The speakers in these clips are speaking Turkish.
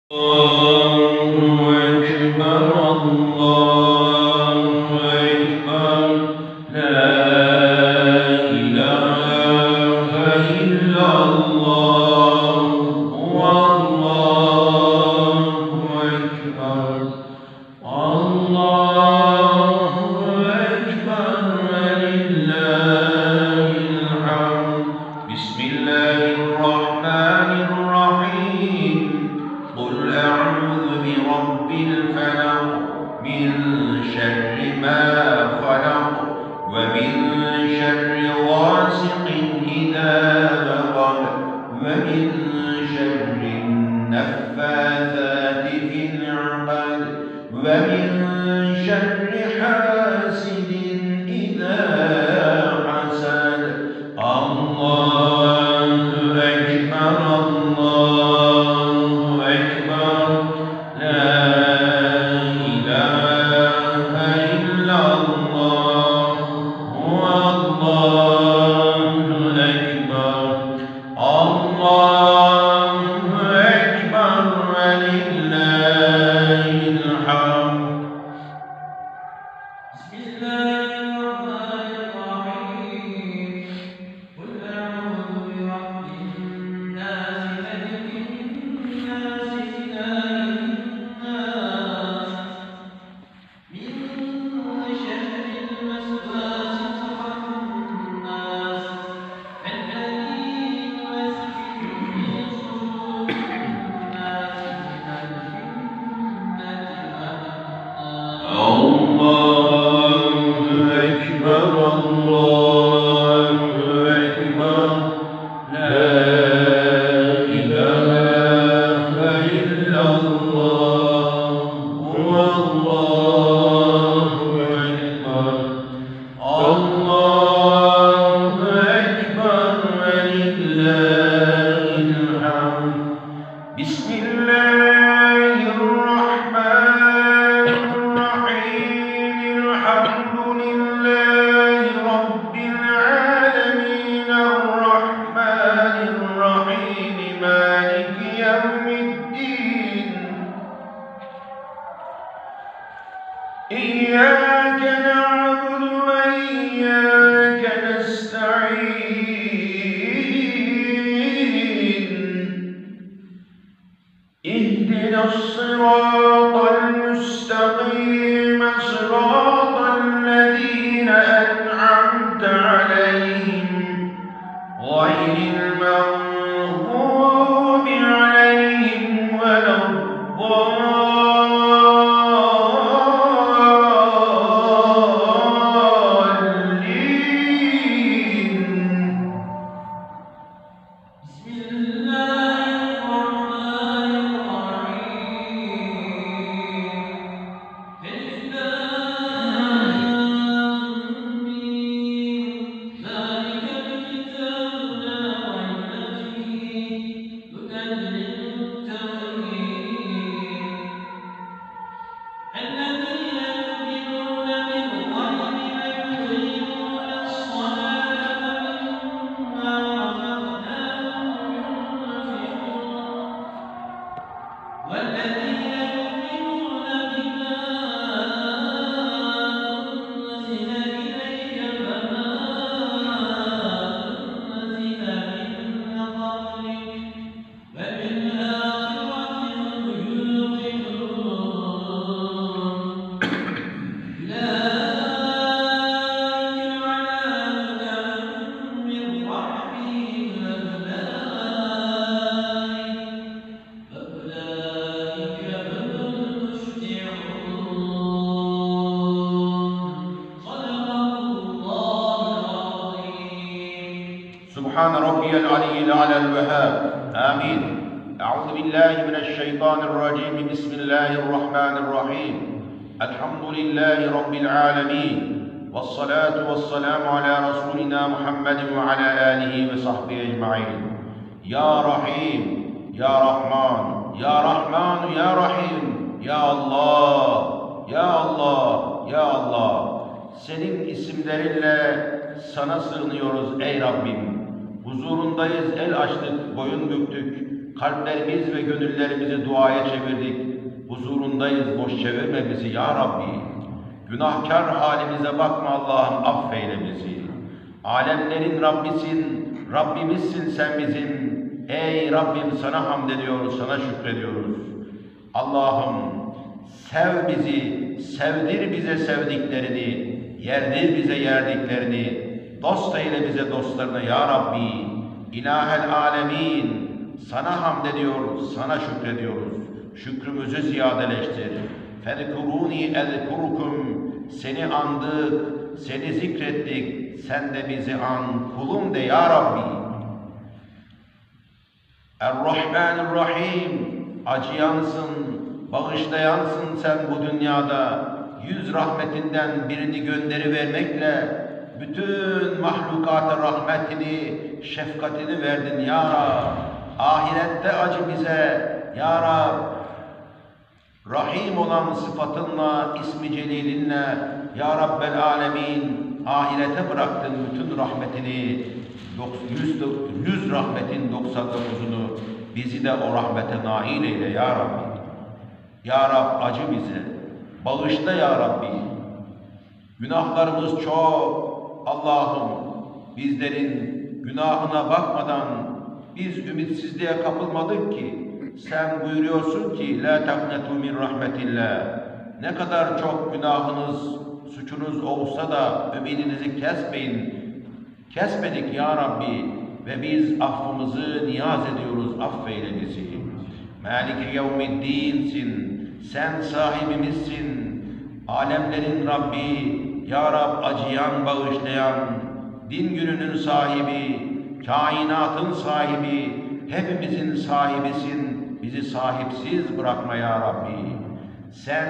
سبحان ربي العلي الأعلى الوهاب آمين. أعوذ بالله من الشيطان الرجيم. بسم الله الرحمن الرحيم. الحمد لله رب العالمين، والصلاة والسلام على رسولنا محمد وعلى آله وصحبه أجمعين. يا رحيم يا رحمن يا رحمن يا رحيم Ya Allah, Ya Allah, Ya Allah. Senin isimlerinle sana sığınıyoruz ey Rabbim. Huzurundayız, el açtık, boyun büktük. Kalplerimiz ve gönüllerimizi duaya çevirdik. Huzurundayız, boş çevirme bizi ya Rabbi. Günahkar halimize bakma Allah'ım, affeyle bizi. Alemlerin Rabbisin, Rabbimizsin sen bizim. Ey Rabbim sana hamd ediyoruz, sana şükrediyoruz. Allah'ım sev bizi, sevdir bize sevdiklerini, yerdir bize yerdiklerini, dost eyle bize dostlarını ya Rabbi. İlahel alemin, sana hamd ediyoruz, sana şükrediyoruz. Şükrümüzü ziyadeleştir. Fezkuruni ezkurukum, seni andık, seni zikrettik, sen de bizi an, kulum de ya Rabbi. Er-Rahmanir-Rahim, acıyansın, bağışlayansın sen bu dünyada. 100 rahmetinden birini gönderivermekle bütün mahlukata rahmetini, şefkatini verdin ya Rab. Ahirette acı bize ya Rab. Rahim olan sıfatınla, ismi celilinle ya Rabbel alemin ahirete bıraktın bütün rahmetini. 100 rahmetin 99'unu bizi de o rahmete nail eyle ya Rabbi. Ya Rab acı bize, bağışla ya Rabbi. Günahlarımız çok. Allah'ım bizlerin günahına bakmadan biz ümitsizliğe kapılmadık ki. Sen buyuruyorsun ki la taknetu min rahmetillah. Ne kadar çok günahınız, suçunuz olsa da ümidinizi kesmeyin. Kesmedik ya Rabbi ve biz affımızı niyaz ediyoruz, affeyle bizi. Maliki yevmiddinsin, sen sahibimizsin. Alemlerin Rabbi, ya Rab acıyan, bağışlayan, din gününün sahibi, kainatın sahibi, hepimizin sahibisin. Bizi sahipsiz bırakma ya Rabbi. Sen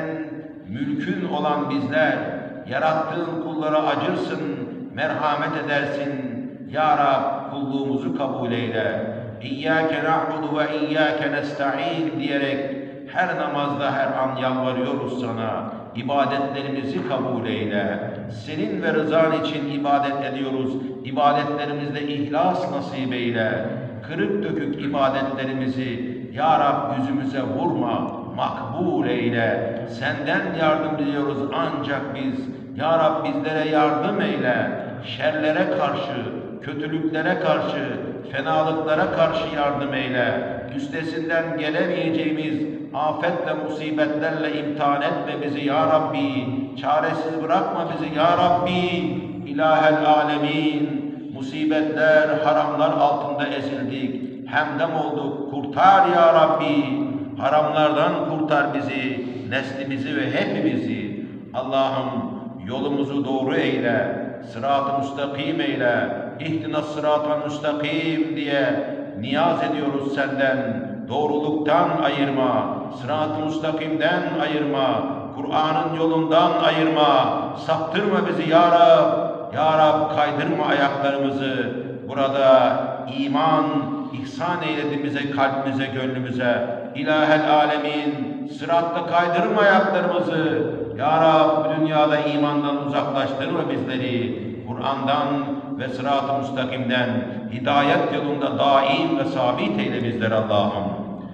mülkün olan bizler, yarattığın kullara acırsın, merhamet edersin. Ya Rab kulluğumuzu kabul eyle. İyyâke na'budu ve iyyâke nesta'in diyerek her namazda her an yalvarıyoruz sana. İbadetlerimizi kabul eyle. Senin ve rızan için ibadet ediyoruz. İbadetlerimizde ihlas nasip eyle. Kırık dökük ibadetlerimizi ya Rab yüzümüze vurma, makbul eyle. Senden yardım diliyoruz ancak biz. Ya Rab bizlere yardım eyle. Şerlere karşı, kötülüklere karşı, fenalıklara karşı yardım eyle. Üstesinden gelemeyeceğimiz afetle, musibetlerle imtihan etme bizi ya Rabbi. Çaresiz bırakma bizi ya Rabbi. İlahel alemin. Musibetler, haramlar altında ezildik. Hemdem olduk. Kurtar ya Rabbi. Haramlardan kurtar bizi, neslimizi ve hepimizi. Allah'ım yolumuzu doğru eyle. Sırat-ı müstakim eyle. İhtina sırat-ı müstakim diye niyaz ediyoruz senden. Doğruluktan ayırma, sırat-ı müstakimden ayırma, Kur'an'ın yolundan ayırma, saptırma bizi ya Rab. Ya Rab kaydırma ayaklarımızı. Burada iman, ihsan eyledin bize, kalbimize, gönlümüze. İlahel alemin, sıratta kaydırma ayaklarımızı. Ya Rab bu dünyada imandan uzaklaştırma bizleri. Kur'an'dan ve sırat-ı müstakimden, hidayet yolunda daim ve sabit eyle bizleri Allah'ım.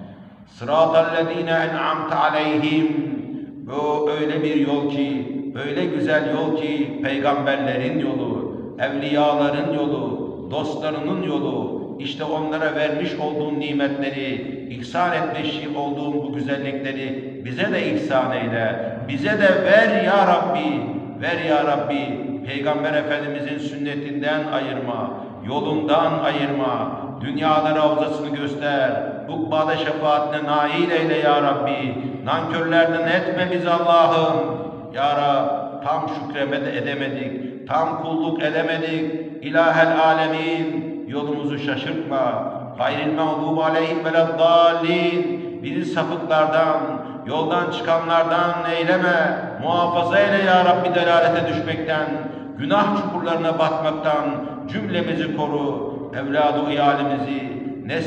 Sırat-ellezîne en'amte aleyhim. Bu öyle bir yol ki, öyle güzel yol ki, peygamberlerin yolu, evliyaların yolu, dostlarının yolu, işte onlara vermiş olduğun nimetleri, ihsan etmiş olduğun bu güzellikleri bize de ihsan eyle. Bize de ver ya Rabbi, ver ya Rabbi. Peygamber Efendimizin sünnetinden ayırma, yolundan ayırma, dünyada ravzasını göster, ukbada şefaatine nail eyle ya Rabbi. Nankörlerden etme bizi Allah'ım. Ya Rab tam şükremede edemedik, tam kulluk edemedik. İlahel alemin yolumuzu şaşırtma. Gayril mağdubi aleyhim veleddallin. Bizi sapıklardan, yoldan çıkanlardan eyleme. Muhafaza eyle ya Rabbi delalete düşmekten, günah çukurlarına batmaktan cümlemizi koru. Evladı iyalimizi,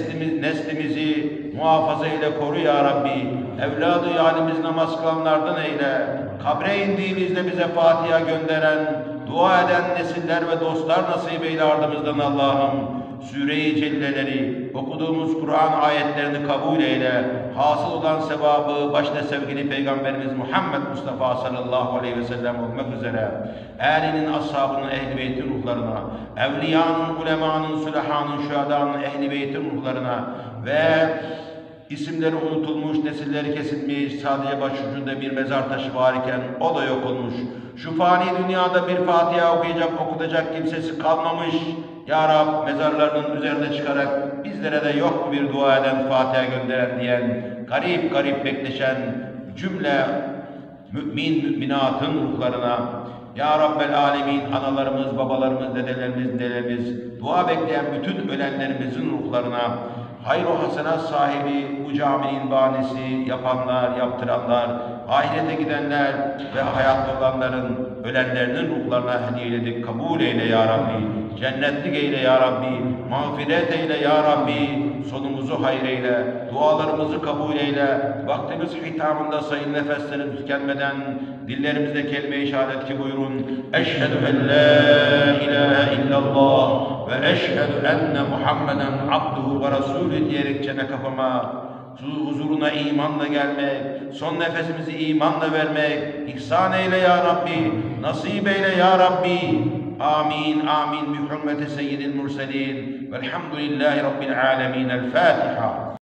neslimizi muhafaza eyle, koru ya Rabbi. Evladı iyalimiz namaz kılanlardan eyle. Kabre indiğimizde bize Fatiha gönderen, dua eden nesiller ve dostlar nasip eyle ardımızdan Allah'ım. Sure-i Celleleri, okuduğumuz Kur'an ayetlerini kabul eyle. Hasıl olan sevabı başta sevgili Peygamberimiz Muhammed Mustafa sallallahu aleyhi ve sellem olmak üzere âlinin, ashabının, ehl-i beytin ruhlarına, evliyanın, ulemanın, sülahanın, şuhadanın, ehl-i beytin ruhlarına ve isimleri unutulmuş, nesilleri kesilmiş, sadece başucunda bir mezar taşı var iken o da yok olmuş. Şu fani dünyada bir Fatiha okuyacak, okutacak kimsesi kalmamış. Ya Rab, mezarlarının üzerine çıkarak bizlere de yok mu bir dua eden, Fatiha gönderen diyen, garip garip bekleşen cümle müminatın ruhlarına, Ya Rabbel Alemin, analarımız, babalarımız, dedelerimiz, nelerimiz, dua bekleyen bütün ölenlerimizin ruhlarına, hayır-ı hasenat sahibi, bu caminin banisi, yapanlar, yaptıranlar, ahirete gidenler ve hayatta olanların, ölenlerinin ruhlarına hediye edip kabul eyle ya Rabbi, cennetlik eyle ya Rabbi, mağfiret eyle ya Rabbi, sonumuzu hayır eyle, dualarımızı kabul eyle, vaktimiz hitamında sayın nefesleri tükenmeden, dillerimizde kelime-i şehadet ki buyurun, Eşhedü en la ilahe illallah ve eşhedü enne Muhammeden abduhu ve resulü diyerek cennet kapama, huzuruna imanla gelmek, son nefesimizi imanla vermek, ihsan eyle ya Rabbi, nasip eyle ya Rabbi. Amin, amin. Bi hürmeti seyyidil murselin. Velhamdülillahi Rabbil alemin. El Fatiha.